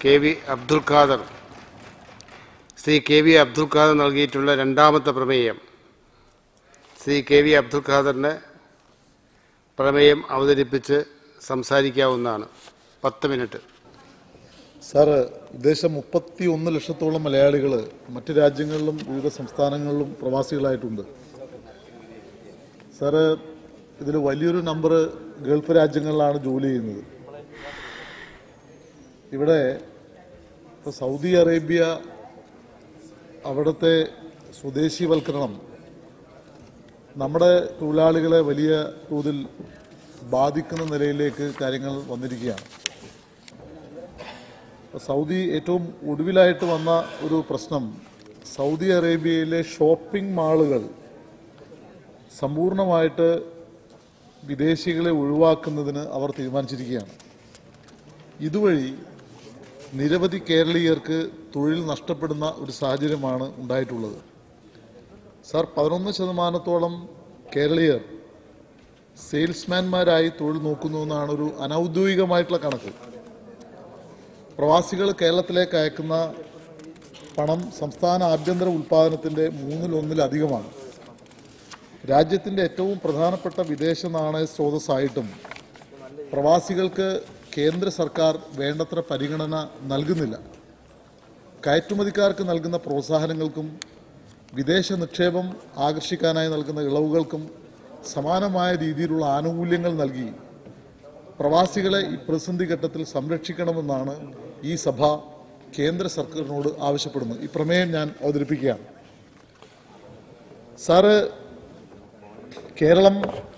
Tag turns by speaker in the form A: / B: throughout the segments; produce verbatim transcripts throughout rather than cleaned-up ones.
A: K V Abdul Khader Shri K V Abdul Khader നൽകിയിട്ടുള്ള രണ്ടാമത്തെ പ്രമേയം. ശ്രീ കെ വി അബ്ദുൽ ഖാദറിന് പ്രമേയം അവതരിപ്പിച്ച് സംസാരിക്കാവുന്നതാണ്. പത്ത് മിനിറ്റ്.
B: സാറ്, ഉദ്ദേശം മുപ്പത്തി ഒന്ന് ലക്ഷത്തോളം മലയാളികൾ മറ്റ് രാജ്യങ്ങളിലും വിവിധ സംസ്ഥാനങ്ങളിലും പ്രവാസികളായിട്ടുണ്ട്. സാറ്, ഇതിൽ വലിയൊരു നമ്പർ ഗൾഫ് രാജ്യങ്ങളിലാണ് ജോലി ചെയ്യുന്നത്. ഇവിടെ ഇപ്പോൾ സൗദി അറേബ്യ അവിടുത്തെ സ്വദേശീവൽക്കരണം നമ്മുടെ തൊഴിലാളികളെ വലിയ തോതിൽ ബാധിക്കുന്ന നിലയിലേക്ക് കാര്യങ്ങൾ വന്നിരിക്കുകയാണ്. സൗദി ഏറ്റവും ഒടുവിലായിട്ട് വന്ന ഒരു പ്രശ്നം, സൗദി അറേബ്യയിലെ ഷോപ്പിംഗ് മാളുകൾ സമ്പൂർണ്ണമായിട്ട് വിദേശികളെ ഒഴിവാക്കുന്നതിന് അവർ തീരുമാനിച്ചിരിക്കുകയാണ്. ഇതുവഴി നിരവധി കേരളീയർക്ക് തൊഴിൽ നഷ്ടപ്പെടുന്ന ഒരു സാഹചര്യമാണ് ഉണ്ടായിട്ടുള്ളത്. സാർ, പതിനൊന്ന് ശതമാനത്തോളം കേരളീയർ സെയിൽസ്മാൻമാരായി തൊഴിൽ നോക്കുന്നു എന്നാണ് ഒരു അനൗദ്യോഗികമായിട്ടുള്ള കണക്ക്. പ്രവാസികൾ കേരളത്തിലേക്ക് അയക്കുന്ന പണം സംസ്ഥാന ആഭ്യന്തര ഉൽപ്പാദനത്തിൻ്റെ മൂന്നിലൊന്നിലധികമാണ്. രാജ്യത്തിൻ്റെ ഏറ്റവും പ്രധാനപ്പെട്ട വിദേശ നാണയ സ്രോതസ്സായിട്ടും പ്രവാസികൾക്ക് കേന്ദ്ര സർക്കാർ വേണ്ടത്ര പരിഗണന നൽകുന്നില്ല. കയറ്റുമതിക്കാർക്ക് നൽകുന്ന പ്രോത്സാഹനങ്ങൾക്കും വിദേശ നിക്ഷേപം ആകർഷിക്കാനായി നൽകുന്ന ഇളവുകൾക്കും സമാനമായ രീതിയിലുള്ള ആനുകൂല്യങ്ങൾ നൽകി പ്രവാസികളെ ഈ പ്രതിസന്ധി ഘട്ടത്തിൽ സംരക്ഷിക്കണമെന്നാണ് ഈ സഭ കേന്ദ്ര സർക്കാരിനോട് ആവശ്യപ്പെടുന്നത്. ഈ പ്രമേയം ഞാൻ അവതരിപ്പിക്കുകയാണ്. സാറ്, കേരളം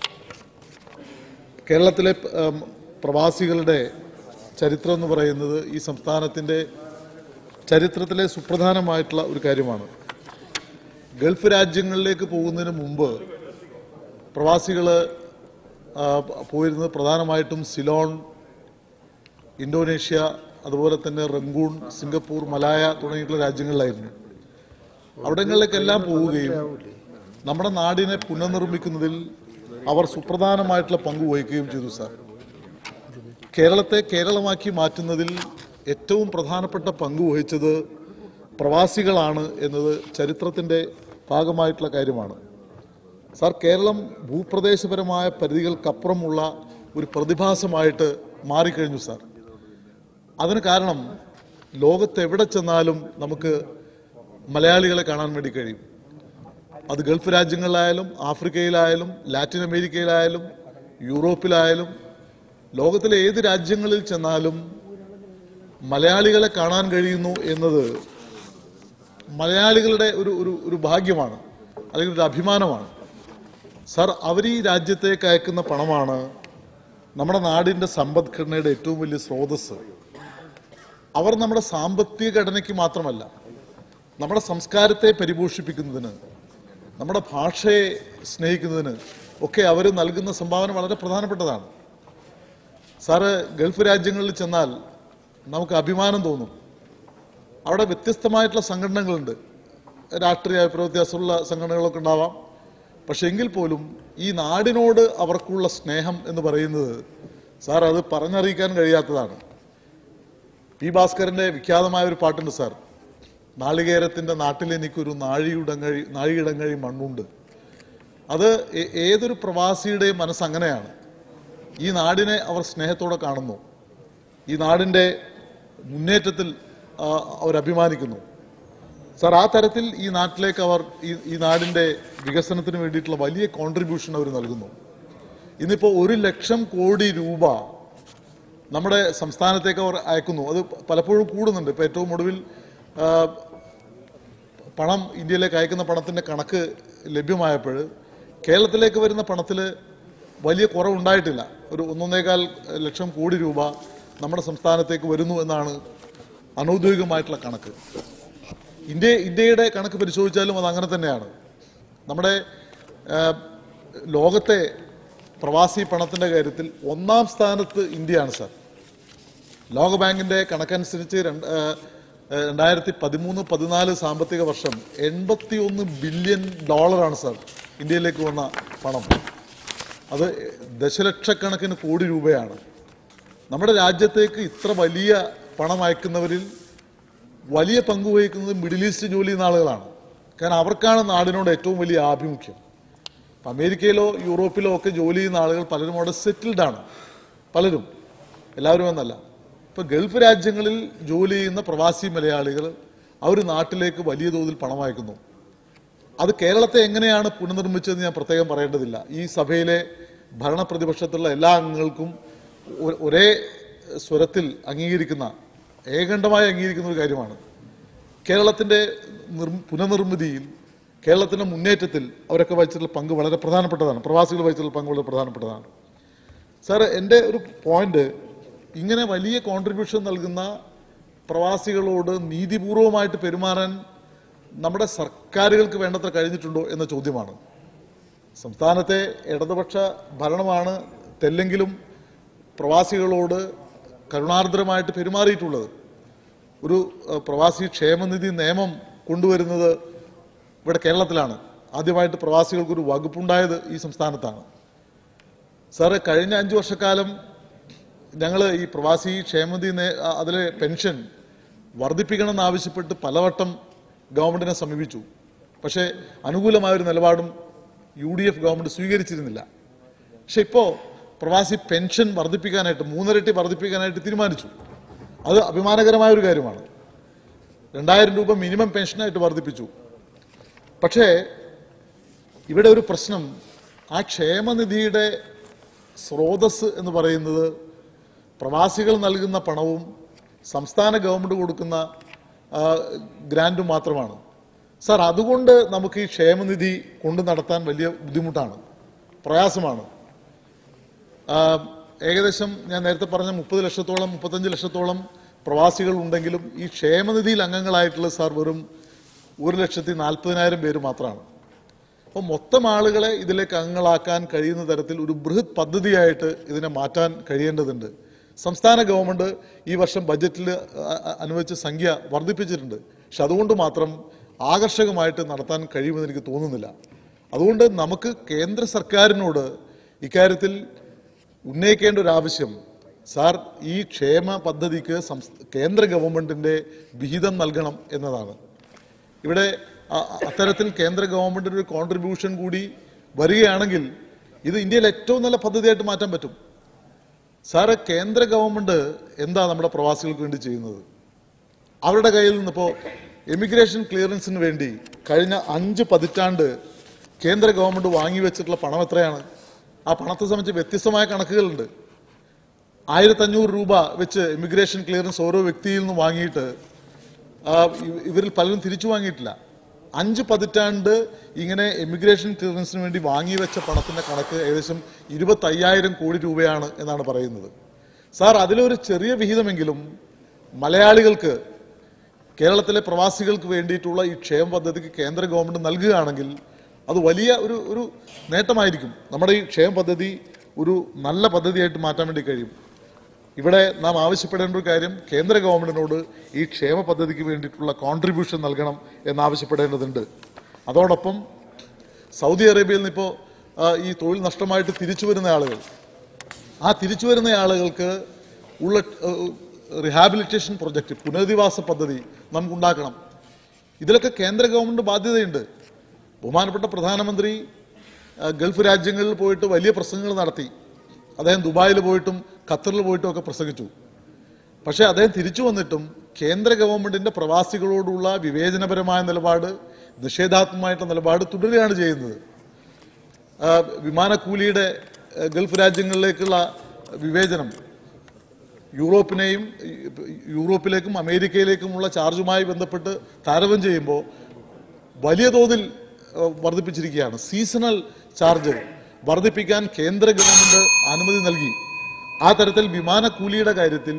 B: കേരളത്തിലെ പ്രവാസികളുടെ ചരിത്രം എന്ന് പറയുന്നത് ഈ സംസ്ഥാനത്തിൻ്റെ ചരിത്രത്തിലെ സുപ്രധാനമായിട്ടുള്ള ഒരു കാര്യമാണ്. ഗൾഫ് രാജ്യങ്ങളിലേക്ക് പോകുന്നതിന് മുമ്പ് പ്രവാസികൾ പോയിരുന്നത് പ്രധാനമായിട്ടും സിലോൺ, ഇന്തോനേഷ്യ, അതുപോലെ തന്നെ റംഗൂൺ, സിംഗപ്പൂർ, മലായ തുടങ്ങിയിട്ടുള്ള രാജ്യങ്ങളിലായിരുന്നു. അവിടങ്ങളിലേക്കെല്ലാം പോവുകയും നമ്മുടെ നാടിനെ പുനർനിർമ്മിക്കുന്നതിൽ അവർ സുപ്രധാനമായിട്ടുള്ള പങ്ക് വഹിക്കുകയും ചെയ്തു. സാർ, കേരളത്തെ കേരളമാക്കി മാറ്റുന്നതിൽ ഏറ്റവും പ്രധാനപ്പെട്ട പങ്ക് വഹിച്ചത് പ്രവാസികളാണ് എന്നത് ചരിത്രത്തിൻ്റെ ഭാഗമായിട്ടുള്ള കാര്യമാണ്. സാർ, കേരളം ഭൂപ്രദേശപരമായ പരിധികൾക്കപ്പുറമുള്ള ഒരു പ്രതിഭാസമായിട്ട് മാറിക്കഴിഞ്ഞു. സാർ, അതിന് കാരണം ലോകത്തെവിടെ ചെന്നാലും നമുക്ക് മലയാളികളെ കാണാൻ വേണ്ടി കഴിയും. അത് ഗൾഫ് രാജ്യങ്ങളിലായാലും ആഫ്രിക്കയിലായാലും ലാറ്റിൻ അമേരിക്കയിലായാലും യൂറോപ്പിലായാലും ലോകത്തിലെ ഏത് രാജ്യങ്ങളിൽ ചെന്നാലും മലയാളികളെ കാണാൻ കഴിയുന്നു എന്നത് മലയാളികളുടെ ഒരു ഒരു ഒരു ഭാഗ്യമാണ്, അല്ലെങ്കിൽ ഒരു അഭിമാനമാണ്. സാർ, അവർ ഈ രാജ്യത്തേക്ക് അയക്കുന്ന പണമാണ് നമ്മുടെ നാടിൻ്റെ സമ്പദ്ഘടനയുടെ ഏറ്റവും വലിയ സ്രോതസ്സ്. അവർ നമ്മുടെ സാമ്പത്തിക ഘടനയ്ക്ക് മാത്രമല്ല, നമ്മുടെ സംസ്കാരത്തെ പരിപോഷിപ്പിക്കുന്നതിന്, നമ്മുടെ ഭാഷയെ സ്നേഹിക്കുന്നതിന് ഒക്കെ അവർ നൽകുന്ന സംഭാവന വളരെ പ്രധാനപ്പെട്ടതാണ്. സാറ്, ഗൾഫ് രാജ്യങ്ങളിൽ ചെന്നാൽ നമുക്ക് അഭിമാനം തോന്നും. അവിടെ വ്യത്യസ്തമായിട്ടുള്ള സംഘടനകളുണ്ട്. രാഷ്ട്രീയ അഭിപ്രായ വ്യത്യാസമുള്ള സംഘടനകളൊക്കെ ഉണ്ടാവാം. പക്ഷെ എങ്കിൽ പോലും ഈ നാടിനോട് അവർക്കുള്ള സ്നേഹം എന്ന് പറയുന്നത്, സാർ, അത് പറഞ്ഞറിയിക്കാൻ കഴിയാത്തതാണ്. പി ഭാസ്കരൻ്റെ വിഖ്യാതമായ ഒരു പാട്ടുണ്ട് സാർ, നാളികേരത്തിൻ്റെ നാട്ടിലെനിക്കൊരു നാഴിയിടങ്ങഴി നാഴിയിടങ്ങഴി മണ്ണുണ്ട്. അത് ഏതൊരു പ്രവാസിയുടെയും മനസ്സങ്ങനെയാണ്. ഈ നാടിനെ അവർ സ്നേഹത്തോടെ കാണുന്നു. ഈ നാടിൻ്റെ മുന്നേറ്റത്തിൽ അവർ അഭിമാനിക്കുന്നു. സാർ, ആ തരത്തിൽ ഈ നാട്ടിലേക്ക് അവർ ഈ ഈ നാടിൻ്റെ വികസനത്തിന് വേണ്ടിയിട്ടുള്ള വലിയ കോൺട്രിബ്യൂഷൻ അവർ നൽകുന്നു. ഇന്നിപ്പോൾ ഒരു ലക്ഷം കോടി രൂപ നമ്മുടെ സംസ്ഥാനത്തേക്ക് അവർ അയക്കുന്നു. അത് പലപ്പോഴും കൂടുന്നുണ്ട്. ഇപ്പോൾ ഏറ്റവും ഒടുവിൽ പണം ഇന്ത്യയിലേക്ക് അയക്കുന്ന പണത്തിൻ്റെ കണക്ക് ലഭ്യമായപ്പോൾ കേരളത്തിലേക്ക് വരുന്ന പണത്തിൽ വലിയ കുറവുണ്ടായിട്ടില്ല. ഒരു ഒന്നൊന്നേകാൽ ലക്ഷം കോടി രൂപ നമ്മുടെ സംസ്ഥാനത്തേക്ക് വരുന്നു എന്നാണ് അനൗദ്യോഗികമായിട്ടുള്ള കണക്ക്. ഇന്ത്യ ഇന്ത്യയുടെ കണക്ക് പരിശോധിച്ചാലും അത് അങ്ങനെ തന്നെയാണ്. നമ്മുടെ ലോകത്തെ പ്രവാസി പണത്തിൻ്റെ കാര്യത്തിൽ ഒന്നാം സ്ഥാനത്ത് ഇന്ത്യയാണ്. സാർ, ലോകബാങ്കിൻ്റെ കണക്കനുസരിച്ച് രണ്ട് രണ്ടായിരത്തി പതിമൂന്ന് പതിനാല് സാമ്പത്തിക വർഷം എൺപത്തി ഒന്ന് ബില്യൺ ഡോളറാണ് സാർ ഇന്ത്യയിലേക്ക് വന്ന പണം. അത് ദശലക്ഷക്കണക്കിന് കോടി രൂപയാണ്. നമ്മുടെ രാജ്യത്തേക്ക് ഇത്ര വലിയ പണം അയക്കുന്നവരിൽ വലിയ പങ്ക് വഹിക്കുന്നത് മിഡിൽ ഈസ്റ്റ് ജോലി ചെയ്യുന്ന ആളുകളാണ്. കാരണം അവർക്കാണ് നാടിനോട് ഏറ്റവും വലിയ ആഭിമുഖ്യം. ഇപ്പം അമേരിക്കയിലോ യൂറോപ്പിലോ ഒക്കെ ജോലി ചെയ്യുന്ന ആളുകൾ പലരും അവിടെ സെറ്റിൽഡാണ്, പലരും, എല്ലാവരും എന്നല്ല. ഇപ്പം ഗൾഫ് രാജ്യങ്ങളിൽ ജോലി ചെയ്യുന്ന പ്രവാസി മലയാളികൾ അവർ നാട്ടിലേക്ക് വലിയ തോതിൽ പണം അയക്കുന്നു. അത് കേരളത്തെ എങ്ങനെയാണ് പുനർനിർമ്മിച്ചതെന്ന് ഞാൻ പ്രത്യേകം പറയേണ്ടതില്ല. ഈ സഭയിലെ ഭരണപ്രതിപക്ഷത്തുള്ള എല്ലാ അംഗങ്ങൾക്കും ഒരേ സ്വരത്തിൽ അംഗീകരിക്കുന്ന, ഏകണ്ഠമായി അംഗീകരിക്കുന്ന ഒരു കാര്യമാണ്. കേരളത്തിൻ്റെ പുനർനിർമ്മിതിയിൽ, കേരളത്തിൻ്റെ മുന്നേറ്റത്തിൽ അവരൊക്കെ വഹിച്ചിട്ടുള്ള പങ്ക് വളരെ പ്രധാനപ്പെട്ടതാണ്. പ്രവാസികൾ വഹിച്ചിട്ടുള്ള പങ്ക് വളരെ പ്രധാനപ്പെട്ടതാണ്. സാർ, എൻ്റെ ഒരു പോയിന്റ്, ഇങ്ങനെ വലിയ കോൺട്രിബ്യൂഷൻ നൽകുന്ന പ്രവാസികളോട് നീതിപൂർവമായിട്ട് പെരുമാറാൻ നമ്മുടെ സർക്കാരുകൾക്ക് വേണ്ടത്ര കഴിഞ്ഞിട്ടുണ്ടോ എന്ന ചോദ്യമാണ്. സംസ്ഥാനത്തെ ഇടതുപക്ഷ ഭരണമാണ് തെല്ലെങ്കിലും പ്രവാസികളോട് കരുണാർദ്രമായിട്ട് പെരുമാറിയിട്ടുള്ളത്. ഒരു പ്രവാസി ക്ഷേമനിധി നിയമം കൊണ്ടുവരുന്നത് ഇവിടെ കേരളത്തിലാണ്. ആദ്യമായിട്ട് പ്രവാസികൾക്കൊരു വകുപ്പുണ്ടായത് ഈ സംസ്ഥാനത്താണ്. സാറ്, കഴിഞ്ഞ അഞ്ച് വർഷക്കാലം ഞങ്ങൾ ഈ പ്രവാസി ക്ഷേമനിധി അതിലെ പെൻഷൻ വർദ്ധിപ്പിക്കണമെന്നാവശ്യപ്പെട്ട് പലവട്ടം ഗവൺമെൻറ്റിനെ സമീപിച്ചു. പക്ഷേ അനുകൂലമായൊരു നിലപാടും യു ഡി എഫ് ഗവൺമെൻറ് സ്വീകരിച്ചിരുന്നില്ല. പക്ഷെ ഇപ്പോൾ പ്രവാസി പെൻഷൻ വർദ്ധിപ്പിക്കാനായിട്ട്, മൂന്നിരട്ടി വർദ്ധിപ്പിക്കാനായിട്ട് തീരുമാനിച്ചു. അത് അഭിമാനകരമായൊരു കാര്യമാണ്. രണ്ടായിരം രൂപ മിനിമം പെൻഷനായിട്ട് വർദ്ധിപ്പിച്ചു. പക്ഷേ ഇവിടെ ഒരു പ്രശ്നം, ആ ക്ഷേമനിധിയുടെ സ്രോതസ് എന്ന് പറയുന്നത് പ്രവാസികൾ നൽകുന്ന പണവും സംസ്ഥാന ഗവൺമെൻറ് കൊടുക്കുന്ന ഗ്രാൻറ്റും മാത്രമാണ്. സാർ, അതുകൊണ്ട് നമുക്ക് ഈ ക്ഷേമനിധി കൊണ്ടു നടത്താൻ വലിയ ബുദ്ധിമുട്ടാണ്, പ്രയാസമാണ്. ഏകദേശം ഞാൻ നേരത്തെ പറഞ്ഞ മുപ്പത് ലക്ഷത്തോളം മുപ്പത്തഞ്ച് ലക്ഷത്തോളം പ്രവാസികൾ ഉണ്ടെങ്കിലും ഈ ക്ഷേമനിധിയിൽ അംഗങ്ങളായിട്ടുള്ള സാർ വെറും ഒരു ലക്ഷത്തി നാൽപ്പതിനായിരം പേര് മാത്രമാണ്. അപ്പോൾ മൊത്തം ആളുകളെ ഇതിലേക്ക് അംഗങ്ങളാക്കാൻ കഴിയുന്ന തരത്തിൽ ഒരു ബൃഹത് പദ്ധതിയായിട്ട് ഇതിനെ മാറ്റാൻ കഴിയേണ്ടതുണ്ട്. സംസ്ഥാന ഗവൺമെൻറ് ഈ വർഷം ബജറ്റിൽ അനുവദിച്ച സംഖ്യ വർദ്ധിപ്പിച്ചിട്ടുണ്ട്. പക്ഷെ അതുകൊണ്ട് മാത്രം ആകർഷകമായിട്ട് നടത്താൻ കഴിയുമെന്ന് എനിക്ക് തോന്നുന്നില്ല. അതുകൊണ്ട് നമുക്ക് കേന്ദ്ര സർക്കാരിനോട് ഇക്കാര്യത്തിൽ ഉന്നയിക്കേണ്ട ഒരു ആവശ്യം, സാർ, ഈ ക്ഷേമ പദ്ധതിക്ക് കേന്ദ്ര ഗവൺമെൻറ്റിൻ്റെ വിഹിതം നൽകണം എന്നതാണ്. ഇവിടെ അത്തരത്തിൽ കേന്ദ്ര ഗവൺമെൻറ്റിൻ്റെ ഒരു കോൺട്രിബ്യൂഷൻ കൂടി വരികയാണെങ്കിൽ ഇത് ഇന്ത്യയിലെ ഏറ്റവും നല്ല പദ്ധതിയായിട്ട് മാറ്റാൻ പറ്റും. സാറ്, കേന്ദ്ര ഗവൺമെൻറ് എന്താ നമ്മുടെ പ്രവാസികൾക്ക് വേണ്ടി ചെയ്യുന്നത്? അവരുടെ കയ്യിൽ നിന്നിപ്പോൾ എമിഗ്രേഷൻ ക്ലിയറൻസിന് വേണ്ടി കഴിഞ്ഞ അഞ്ച് പതിറ്റാണ്ട് കേന്ദ്ര ഗവൺമെൻറ് വാങ്ങിവെച്ചിട്ടുള്ള പണം എത്രയാണ്? ആ പണത്തെ സംബന്ധിച്ച് വ്യത്യസ്തമായ കണക്കുകളുണ്ട്. ആയിരത്തഞ്ഞൂറ് രൂപ വെച്ച് ഇമിഗ്രേഷൻ ക്ലിയറൻസ് ഓരോ വ്യക്തിയിൽ നിന്ന് വാങ്ങിയിട്ട് ഇവരിൽ പലരും തിരിച്ചു വാങ്ങിയിട്ടില്ല. അഞ്ച് പതിറ്റാണ്ട് ഇങ്ങനെ എമിഗ്രേഷൻ ക്ലിയറൻസിന് വേണ്ടി വാങ്ങിവെച്ച പണത്തിൻ്റെ കണക്ക് ഏകദേശം ഇരുപത്തയ്യായിരം കോടി രൂപയാണ് എന്നാണ് പറയുന്നത്. സാർ, അതിലൊരു ചെറിയ വിഹിതമെങ്കിലും മലയാളികൾക്ക്, കേരളത്തിലെ പ്രവാസികൾക്ക് വേണ്ടിയിട്ടുള്ള ഈ ക്ഷേമ പദ്ധതിക്ക് കേന്ദ്ര ഗവൺമെൻറ് നൽകുകയാണെങ്കിൽ അത് വലിയ ഒരു ഒരു നേട്ടമായിരിക്കും. നമ്മുടെ ഈ ക്ഷേമ പദ്ധതി ഒരു നല്ല പദ്ധതിയായിട്ട് മാറ്റാൻ വേണ്ടി കഴിയും. ഇവിടെ നാം ആവശ്യപ്പെടേണ്ട ഒരു കാര്യം, കേന്ദ്ര ഗവൺമെൻറ്റിനോട് ഈ ക്ഷേമ പദ്ധതിക്ക് വേണ്ടിയിട്ടുള്ള കോൺട്രിബ്യൂഷൻ നൽകണം എന്നാവശ്യപ്പെടേണ്ടതുണ്ട്. അതോടൊപ്പം സൗദി അറേബ്യയിൽ നിന്ന് ഇപ്പോൾ ഈ തൊഴിൽ നഷ്ടമായിട്ട് തിരിച്ചു വരുന്ന ആളുകൾ, ആ തിരിച്ചു വരുന്ന ആളുകൾക്ക് ഉള്ള റിഹാബിലിറ്റേഷൻ പ്രൊജക്റ്റ്, പുനരധിവാസ പദ്ധതി നമുക്കുണ്ടാക്കണം. ഇതിലൊക്കെ കേന്ദ്ര ഗവൺമെൻറ് ബാധ്യതയുണ്ട്. ബഹുമാനപ്പെട്ട പ്രധാനമന്ത്രി ഗൾഫ് രാജ്യങ്ങളിൽ പോയിട്ട് വലിയ പ്രസംഗങ്ങൾ നടത്തി. അദ്ദേഹം ദുബായിൽ പോയിട്ടും ഖത്തറിൽ പോയിട്ടും ഒക്കെ പ്രസംഗിച്ചു. പക്ഷേ അദ്ദേഹം തിരിച്ചു വന്നിട്ടും കേന്ദ്ര ഗവൺമെൻറ്റിൻ്റെ പ്രവാസികളോടുള്ള വിവേചനപരമായ നിലപാട്, നിഷേധാത്മകമായിട്ടുള്ള നിലപാട് തുടരുകയാണ് ചെയ്യുന്നത്. വിമാനക്കൂലിയുടെ ഗൾഫ് രാജ്യങ്ങളിലേക്കുള്ള വിവേചനം, യൂറോപ്പിനെയും യൂറോപ്പിലേക്കും അമേരിക്കയിലേക്കുമുള്ള ചാർജുമായി ബന്ധപ്പെട്ട് താരതമ്യം ചെയ്യുമ്പോൾ വലിയ തോതിൽ വർദ്ധിപ്പിച്ചിരിക്കുകയാണ്. സീസണൽ ചാർജ് വർദ്ധിപ്പിക്കാൻ കേന്ദ്ര ഗവൺമെൻറ് അനുമതി നൽകി. ആ തരത്തിൽ വിമാനക്കൂലിയുടെ കാര്യത്തിൽ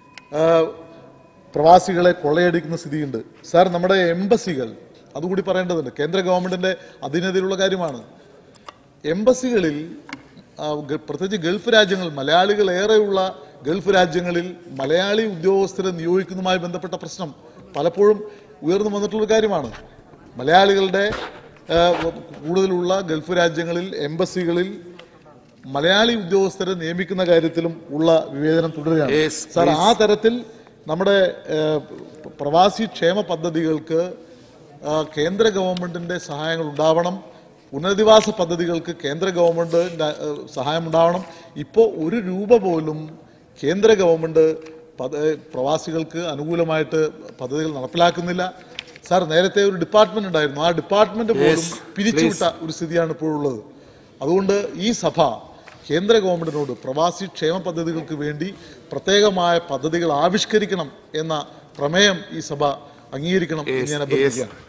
B: പ്രവാസികളെ കൊള്ളയടിക്കുന്ന സ്ഥിതിയുണ്ട്. സാർ, നമ്മുടെ എംബസികൾ, അതുകൂടി പറയേണ്ടതുണ്ട്, കേന്ദ്ര ഗവൺമെൻറ്റിൻ്റെ അധീനതയിലുള്ള കാര്യമാണ്. എംബസികളിൽ പ്രത്യേകിച്ച് ഗൾഫ് രാജ്യങ്ങൾ, മലയാളികൾ ഏറെയുള്ള ഗൾഫ് രാജ്യങ്ങളിൽ മലയാളി ഉദ്യോഗസ്ഥരെ നിയോഗിക്കുന്നതുമായി ബന്ധപ്പെട്ട പ്രശ്നം പലപ്പോഴും ഉയർന്നു വന്നിട്ടുള്ളൊരു കാര്യമാണ്. മലയാളികളുടെ കൂടുതലുള്ള ഗൾഫ് രാജ്യങ്ങളിൽ എംബസികളിൽ മലയാളി ഉദ്യോഗസ്ഥരെ നിയമിക്കുന്ന കാര്യത്തിലും ഉള്ള വിവേചനം തുടരുകയാണ്. സാർ, ആ തരത്തിൽ നമ്മുടെ ഏഹ്, പ്രവാസി ക്ഷേമ പദ്ധതികൾക്ക് ആ, കേന്ദ്ര ഗവൺമെൻറ്റിൻ്റെ സഹായങ്ങൾ ഉണ്ടാവണം. പുനരധിവാസ പദ്ധതികൾക്ക് കേന്ദ്ര ഗവൺമെൻറ് സഹായം ഉണ്ടാവണം. ഇപ്പോൾ ഒരു രൂപ പോലും കേന്ദ്ര ഗവൺമെൻറ് പദ്ധ പ്രവാസികൾക്ക് അനുകൂലമായിട്ട് പദ്ധതികൾ നടപ്പിലാക്കുന്നില്ല. സാർ, നേരത്തെ ഒരു ഡിപ്പാർട്ട്മെന്റ് ഉണ്ടായിരുന്നു, ആ ഡിപ്പാർട്ട്മെന്റ് പോലും പിരിച്ചുവിട്ട ഒരു സ്ഥിതിയാണ് ഇപ്പോഴുള്ളത്. അതുകൊണ്ട് ഈ സഭ കേന്ദ്ര ഗവൺമെന്റിനോട് പ്രവാസി ക്ഷേമ പദ്ധതികൾക്ക് വേണ്ടി പ്രത്യേകമായ പദ്ധതികൾ ആവിഷ്കരിക്കണം എന്ന പ്രമേയം ഈ സഭ അംഗീകരിക്കണം എന്ന് ഞാൻ അഭ്യർത്ഥിക്കുകയാണ്.